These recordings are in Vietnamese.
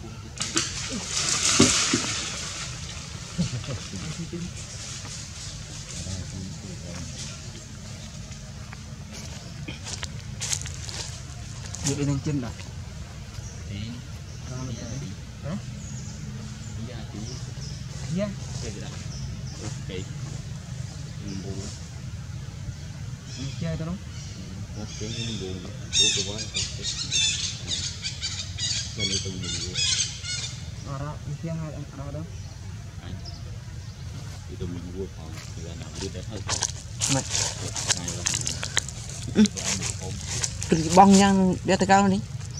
Như bên chân này. Hả? Dạ. Ok. Chơi tao đúng. Ok, mình buồn. Buồn quá. Mình đi từng mình. Đó, chơi hai anh đó đó. Đi từng mình vui phòng, thì là nào đi tới hơi. Mày. Này là. Cái bong nhang đeo tay cao đi.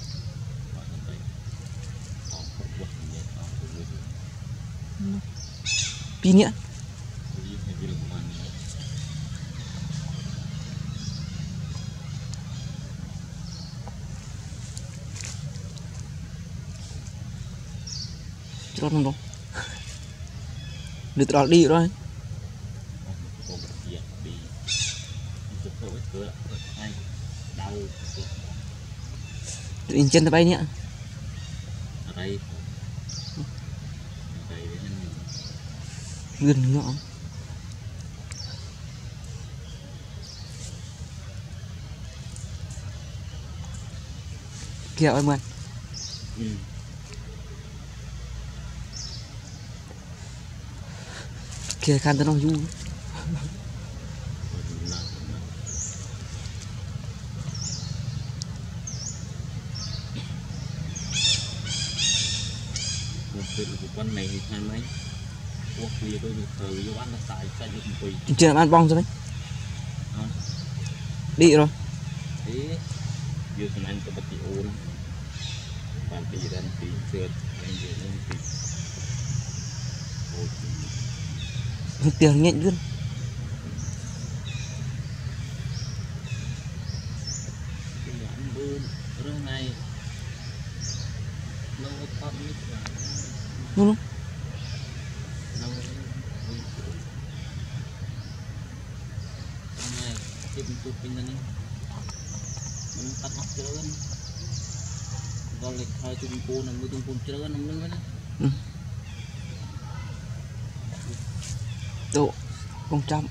Pin nhá. Cho nó đâu. Được đó đi rồi. Đi chân tay bay nhá. Đây. Gần ngõ. Kẹo em ơi. Kìa khăn tao nó du. Con này thì hai mấy quốc kia tôi được thời vô ăn nó xài xài được một quỳ chưa làm ăn bong rồi đấy đi rồi thế vừa thằng anh có bật đi ôn bạn đi ra thì chưa anh về lên thì tiền nhện luôn này nó có luôn tiếp tục bên này mình tắt học trơn rồi lịch hai tung côn là tung côn trơn không nữa đó độ 100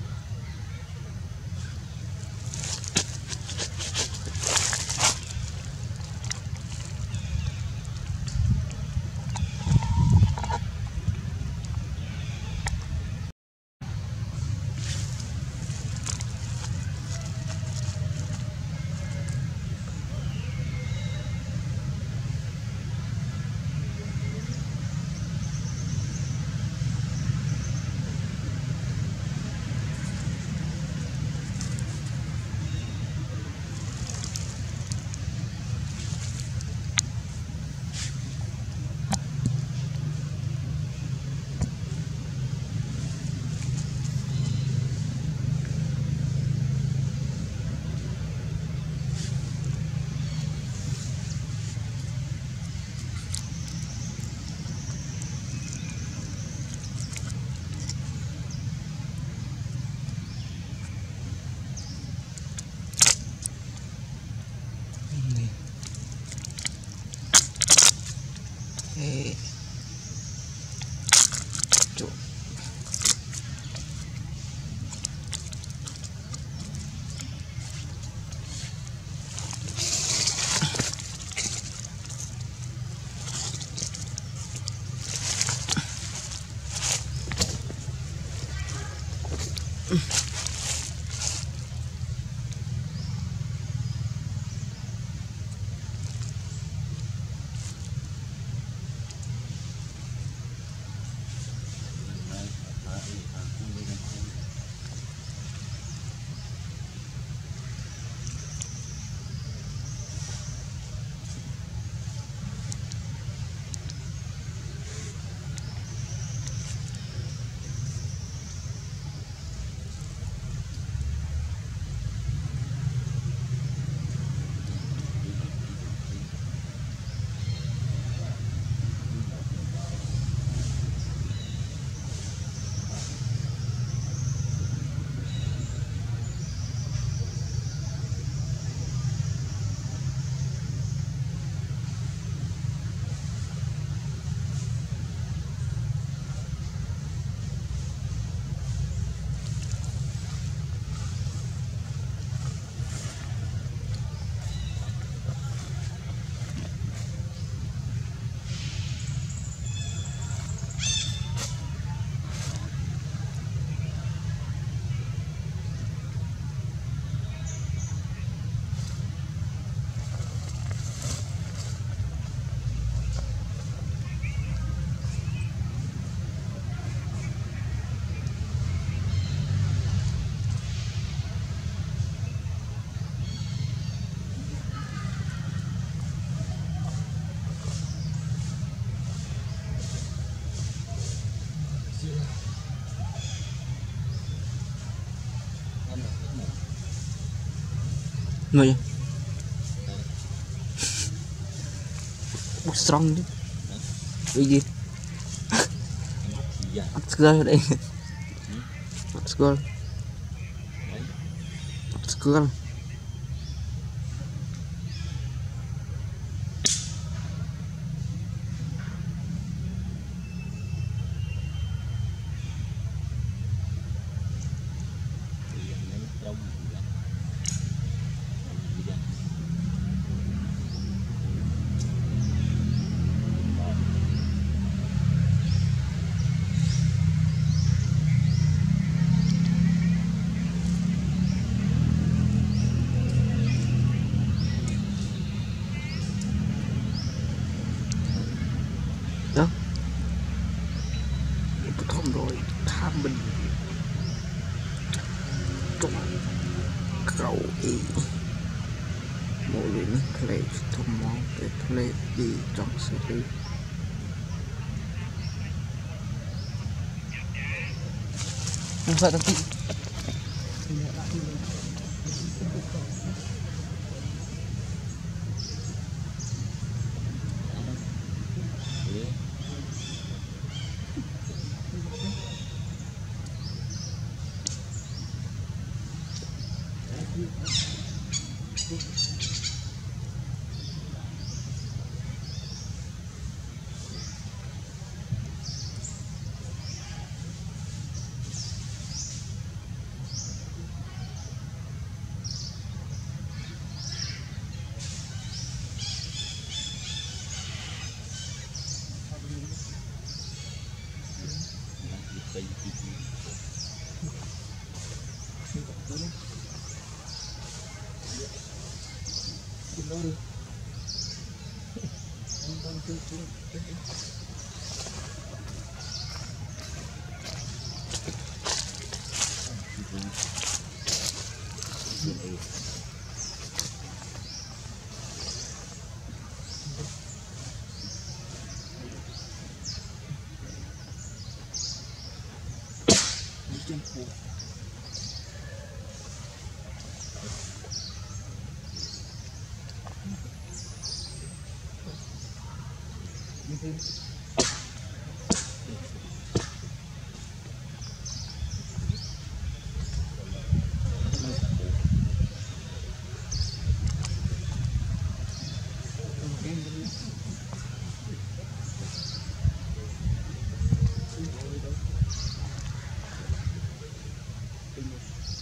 chỗ người strong chứ cái gì school đây school school đó không rồi tham mình trong cầu ý mỗi lần play thông món để play đi trong sự đi không phải tapi Thank you.